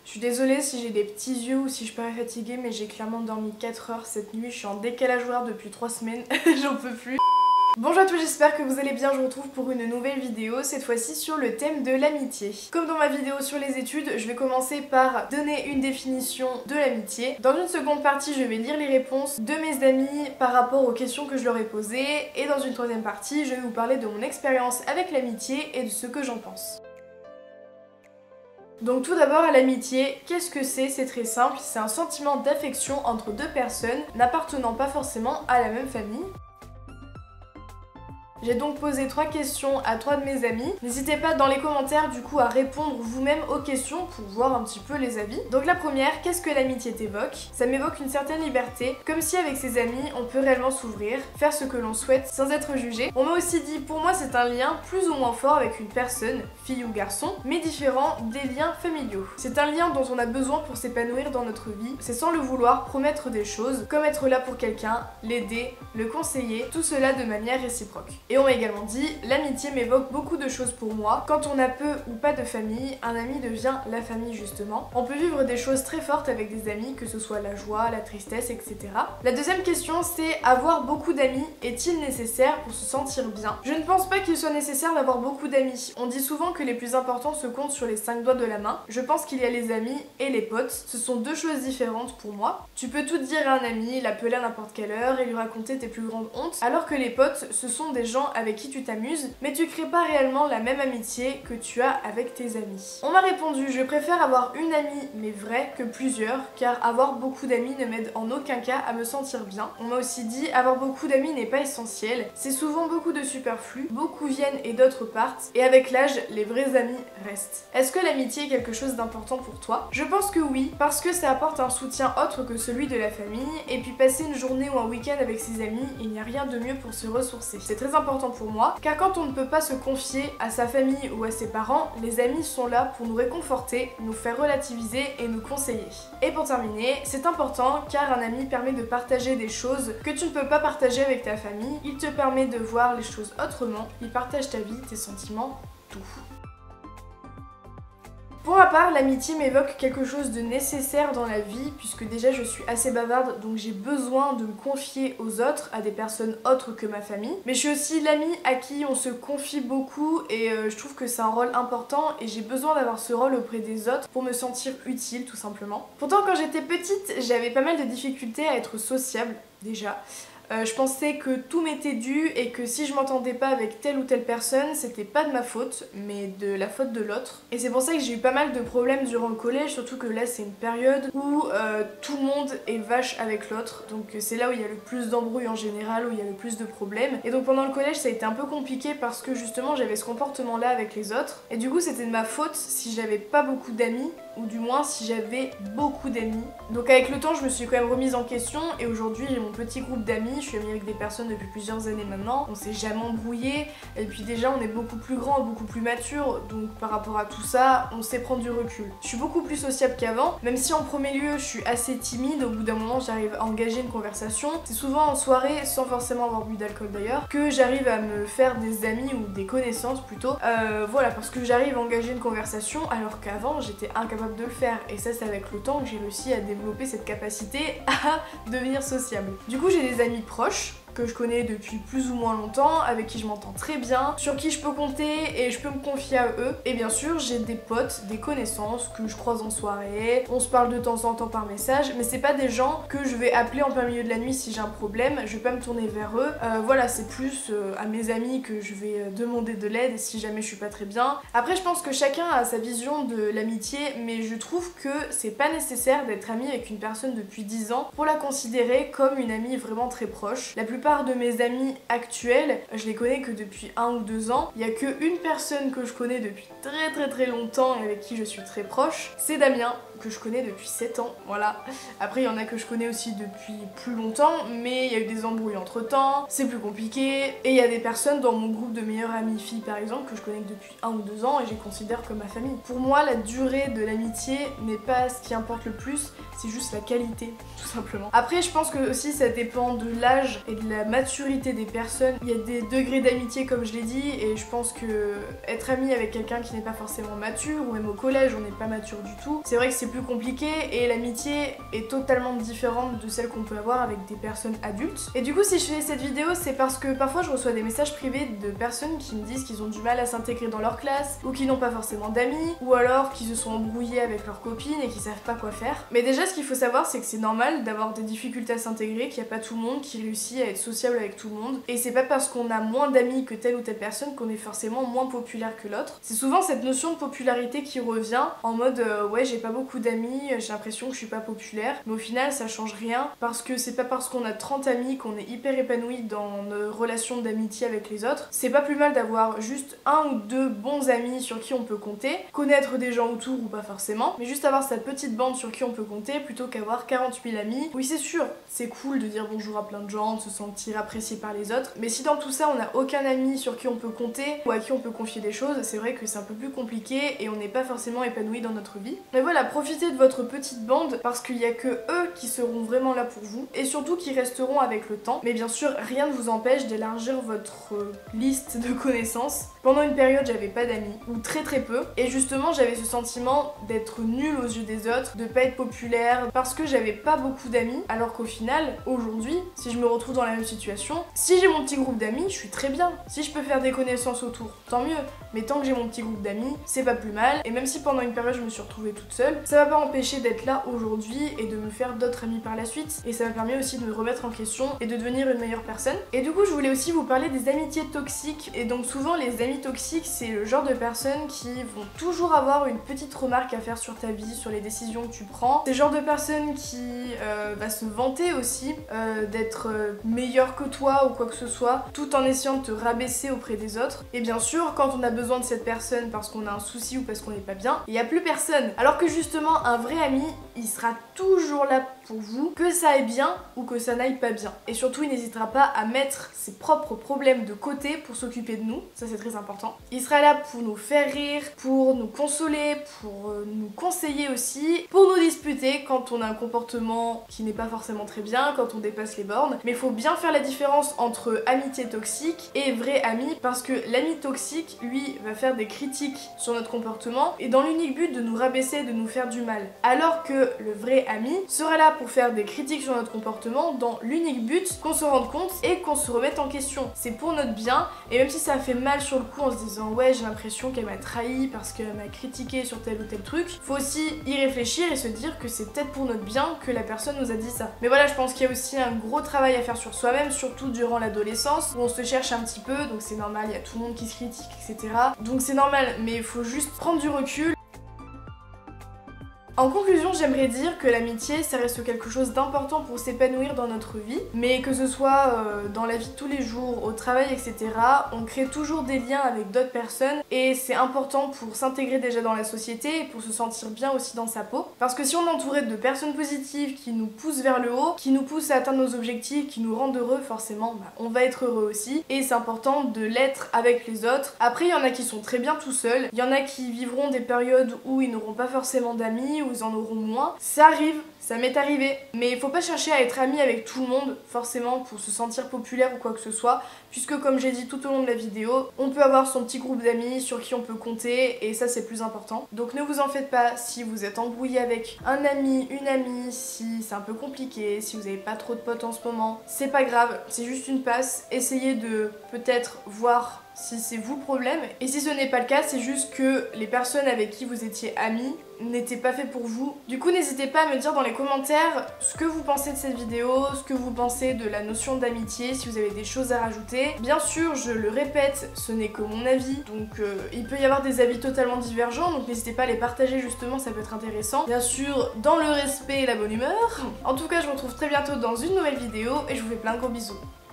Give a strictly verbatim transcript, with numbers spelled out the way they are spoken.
Je suis désolée si j'ai des petits yeux ou si je parais fatiguée, mais j'ai clairement dormi quatre heures cette nuit. Je suis en décalage horaire depuis trois semaines, j'en peux plus. Bonjour à tous, j'espère que vous allez bien, je vous retrouve pour une nouvelle vidéo, cette fois-ci sur le thème de l'amitié. Comme dans ma vidéo sur les études, je vais commencer par donner une définition de l'amitié. Dans une seconde partie, je vais lire les réponses de mes amis par rapport aux questions que je leur ai posées. Et dans une troisième partie, je vais vous parler de mon expérience avec l'amitié et de ce que j'en pense. Donc tout d'abord à l'amitié, qu'est-ce que c'est? C'est très simple, c'est un sentiment d'affection entre deux personnes n'appartenant pas forcément à la même famille. J'ai donc posé trois questions à trois de mes amis. N'hésitez pas dans les commentaires du coup à répondre vous-même aux questions pour voir un petit peu les avis. Donc la première, qu'est-ce que l'amitié t'évoque? Ça m'évoque une certaine liberté, comme si avec ses amis on peut réellement s'ouvrir, faire ce que l'on souhaite sans être jugé. On m'a aussi dit, pour moi c'est un lien plus ou moins fort avec une personne, fille ou garçon, mais différent des liens familiaux. C'est un lien dont on a besoin pour s'épanouir dans notre vie, c'est sans le vouloir promettre des choses, comme être là pour quelqu'un, l'aider, le conseiller, tout cela de manière réciproque. Et on m'a également dit, l'amitié m'évoque beaucoup de choses pour moi. Quand on a peu ou pas de famille, un ami devient la famille justement. On peut vivre des choses très fortes avec des amis, que ce soit la joie, la tristesse, et cetera. La deuxième question, c'est avoir beaucoup d'amis est-il nécessaire pour se sentir bien? Je ne pense pas qu'il soit nécessaire d'avoir beaucoup d'amis. On dit souvent que les plus importants se comptent sur les cinq doigts de la main. Je pense qu'il y a les amis et les potes. Ce sont deux choses différentes pour moi. Tu peux tout dire à un ami, l'appeler à n'importe quelle heure et lui raconter tes plus grandes hontes, alors que les potes, ce sont des gens avec qui tu t'amuses, mais tu crées pas réellement la même amitié que tu as avec tes amis. On m'a répondu, je préfère avoir une amie mais vraie que plusieurs, car avoir beaucoup d'amis ne m'aide en aucun cas à me sentir bien. On m'a aussi dit, avoir beaucoup d'amis n'est pas essentiel, c'est souvent beaucoup de superflu, beaucoup viennent et d'autres partent, et avec l'âge, les vrais amis restent. Est-ce que l'amitié est quelque chose d'important pour toi? Je pense que oui, parce que ça apporte un soutien autre que celui de la famille, et puis passer une journée ou un week-end avec ses amis, il n'y a rien de mieux pour se ressourcer. C'est très important pour moi, car quand on ne peut pas se confier à sa famille ou à ses parents, les amis sont là pour nous réconforter, nous faire relativiser et nous conseiller. Et pour terminer, c'est important car un ami permet de partager des choses que tu ne peux pas partager avec ta famille, il te permet de voir les choses autrement, il partage ta vie, tes sentiments, tout. Pour ma part, l'amitié m'évoque quelque chose de nécessaire dans la vie, puisque déjà je suis assez bavarde, donc j'ai besoin de me confier aux autres, à des personnes autres que ma famille. Mais je suis aussi l'amie à qui on se confie beaucoup et euh, je trouve que c'est un rôle important et j'ai besoin d'avoir ce rôle auprès des autres pour me sentir utile tout simplement. Pourtant quand j'étais petite, j'avais pas mal de difficultés à être sociable, déjà. Euh, je pensais que tout m'était dû et que si je m'entendais pas avec telle ou telle personne, c'était pas de ma faute, mais de la faute de l'autre. Et c'est pour ça que j'ai eu pas mal de problèmes durant le collège, surtout que là c'est une période où euh, tout le monde est vache avec l'autre. Donc c'est là où il y a le plus d'embrouilles en général, où il y a le plus de problèmes. Et donc pendant le collège ça a été un peu compliqué parce que justement j'avais ce comportement là avec les autres. Et du coup c'était de ma faute si j'avais pas beaucoup d'amis, ou du moins si j'avais beaucoup d'amis. Donc avec le temps je me suis quand même remise en question et aujourd'hui j'ai mon petit groupe d'amis. Je suis amie avec des personnes depuis plusieurs années maintenant, on s'est jamais embrouillé et puis déjà on est beaucoup plus grand, beaucoup plus mature, donc par rapport à tout ça, on sait prendre du recul. Je suis beaucoup plus sociable qu'avant, même si en premier lieu je suis assez timide, au bout d'un moment j'arrive à engager une conversation. C'est souvent en soirée, sans forcément avoir bu d'alcool d'ailleurs, que j'arrive à me faire des amis ou des connaissances plutôt. Euh, voilà, parce que j'arrive à engager une conversation alors qu'avant j'étais incapable de le faire et ça c'est avec le temps que j'ai réussi à développer cette capacité à devenir sociable. Du coup j'ai des amis proches que je connais depuis plus ou moins longtemps, avec qui je m'entends très bien, sur qui je peux compter et je peux me confier à eux. Et bien sûr, j'ai des potes, des connaissances que je croise en soirée, on se parle de temps en temps par message, mais c'est pas des gens que je vais appeler en plein milieu de la nuit si j'ai un problème, je vais pas me tourner vers eux. Euh, voilà, c'est plus euh, à mes amis que je vais euh, demander de l'aide si jamais je suis pas très bien. Après, je pense que chacun a sa vision de l'amitié, mais je trouve que c'est pas nécessaire d'être ami avec une personne depuis dix ans pour la considérer comme une amie vraiment très proche. La plupart de mes amis actuels, je les connais que depuis un ou deux ans. Il y a que une personne que je connais depuis très très très longtemps et avec qui je suis très proche, c'est Damien, que je connais depuis sept ans, voilà. Après il y en a que je connais aussi depuis plus longtemps, mais il y a eu des embrouilles entre temps, c'est plus compliqué, et il y a des personnes dans mon groupe de meilleures amies filles par exemple que je connais depuis un ou deux ans et je les considère comme ma famille. Pour moi la durée de l'amitié n'est pas ce qui importe le plus, c'est juste la qualité, tout simplement. Après je pense que aussi ça dépend de l'âge et de de la maturité des personnes. Il y a des degrés d'amitié comme je l'ai dit, et je pense que être ami avec quelqu'un qui n'est pas forcément mature, ou même au collège on n'est pas mature du tout, c'est vrai que c'est plus compliqué et l'amitié est totalement différente de celle qu'on peut avoir avec des personnes adultes. Et du coup si je fais cette vidéo c'est parce que parfois je reçois des messages privés de personnes qui me disent qu'ils ont du mal à s'intégrer dans leur classe, ou qui n'ont pas forcément d'amis, ou alors qui se sont embrouillés avec leurs copines et qui savent pas quoi faire. Mais déjà ce qu'il faut savoir c'est que c'est normal d'avoir des difficultés à s'intégrer, qu'il n'y a pas tout le monde qui réussit à être sociable avec tout le monde, et c'est pas parce qu'on a moins d'amis que telle ou telle personne qu'on est forcément moins populaire que l'autre. C'est souvent cette notion de popularité qui revient en mode euh, ouais j'ai pas beaucoup d'amis, j'ai l'impression que je suis pas populaire, mais au final ça change rien parce que c'est pas parce qu'on a trente amis qu'on est hyper épanoui dans nos relations d'amitié avec les autres. C'est pas plus mal d'avoir juste un ou deux bons amis sur qui on peut compter, connaître des gens autour ou pas forcément, mais juste avoir sa petite bande sur qui on peut compter plutôt qu'avoir quarante mille amis. Oui c'est sûr, c'est cool de dire bonjour à plein de gens, de se sentir apprécié par les autres, mais si dans tout ça on n'a aucun ami sur qui on peut compter ou à qui on peut confier des choses, c'est vrai que c'est un peu plus compliqué et on n'est pas forcément épanoui dans notre vie. Mais voilà, profitez de votre petite bande parce qu'il y a que eux qui seront vraiment là pour vous et surtout qui resteront avec le temps. Mais bien sûr, rien ne vous empêche d'élargir votre liste de connaissances. Pendant une période, j'avais pas d'amis, ou très très peu, et justement j'avais ce sentiment d'être nulle aux yeux des autres, de pas être populaire, parce que j'avais pas beaucoup d'amis, alors qu'au final, aujourd'hui, si je me retrouve dans la même situation, si j'ai mon petit groupe d'amis, je suis très bien. Si je peux faire des connaissances autour, tant mieux. Mais tant que j'ai mon petit groupe d'amis, c'est pas plus mal, et même si pendant une période je me suis retrouvée toute seule, ça m'a pas empêché d'être là aujourd'hui et de me faire d'autres amis par la suite, et ça m'a permis aussi de me remettre en question et de devenir une meilleure personne. Et du coup je voulais aussi vous parler des amitiés toxiques, et donc souvent les amis toxiques c'est le genre de personnes qui vont toujours avoir une petite remarque à faire sur ta vie, sur les décisions que tu prends. C'est le genre de personne qui euh, va se vanter aussi euh, d'être euh, meilleur que toi ou quoi que ce soit, tout en essayant de te rabaisser auprès des autres. Et bien sûr quand on a besoin de cette personne parce qu'on a un souci ou parce qu'on n'est pas bien, il n'y a plus personne. Alors que justement un vrai ami, il sera toujours là pour vous, que ça aille bien ou que ça n'aille pas bien. Et surtout il n'hésitera pas à mettre ses propres problèmes de côté pour s'occuper de nous, ça c'est très important. Il sera là pour nous faire rire, pour nous consoler, pour euh, nous conseiller aussi, pour nous disputer quand on a un comportement qui n'est pas forcément très bien, quand on dépasse les bornes. Mais il faut bien faire la différence entre amitié toxique et vrai ami, parce que l'ami toxique, lui, va faire des critiques sur notre comportement et dans l'unique but de nous rabaisser, de nous faire du mal. Alors que le vrai ami sera là pour faire des critiques sur notre comportement dans l'unique but qu'on se rende compte et qu'on se remette en question. C'est pour notre bien, et même si ça fait mal sur le coup en se disant ouais j'ai l'impression qu'elle m'a trahi parce qu'elle m'a critiqué sur tel ou tel truc, faut aussi y réfléchir et se dire que c'est peut-être pour notre bien que la personne nous a dit ça. Mais voilà, je pense qu'il y a aussi un gros travail à faire sur soi-même, surtout durant l'adolescence où on se cherche un petit peu, donc c'est normal, il y a tout le monde qui se critique, et cetera. Donc c'est normal, mais il faut juste prendre du recul. En conclusion, j'aimerais dire que l'amitié, ça reste quelque chose d'important pour s'épanouir dans notre vie, mais que ce soit euh, dans la vie de tous les jours, au travail, et cetera, on crée toujours des liens avec d'autres personnes et c'est important pour s'intégrer déjà dans la société et pour se sentir bien aussi dans sa peau. Parce que si on est entouré de personnes positives qui nous poussent vers le haut, qui nous poussent à atteindre nos objectifs, qui nous rendent heureux, forcément, bah, on va être heureux aussi, et c'est important de l'être avec les autres. Après, il y en a qui sont très bien tout seuls, il y en a qui vivront des périodes où ils n'auront pas forcément d'amis, ils en auront moins. Ça arrive, ça m'est arrivé. Mais il faut pas chercher à être ami avec tout le monde, forcément, pour se sentir populaire ou quoi que ce soit, puisque comme j'ai dit tout au long de la vidéo, on peut avoir son petit groupe d'amis sur qui on peut compter, et ça c'est plus important. Donc ne vous en faites pas si vous êtes embrouillé avec un ami, une amie, si c'est un peu compliqué, si vous n'avez pas trop de potes en ce moment, c'est pas grave, c'est juste une passe. Essayez de peut-être voir si c'est vous le problème, et si ce n'est pas le cas, c'est juste que les personnes avec qui vous étiez amis n'étaient pas faits pour vous. Du coup, n'hésitez pas à me dire dans les commentaires ce que vous pensez de cette vidéo, ce que vous pensez de la notion d'amitié, si vous avez des choses à rajouter. Bien sûr, je le répète, ce n'est que mon avis, donc euh, il peut y avoir des avis totalement divergents, donc n'hésitez pas à les partager justement, ça peut être intéressant. Bien sûr, dans le respect et la bonne humeur. En tout cas, je vous retrouve très bientôt dans une nouvelle vidéo, et je vous fais plein de gros bisous.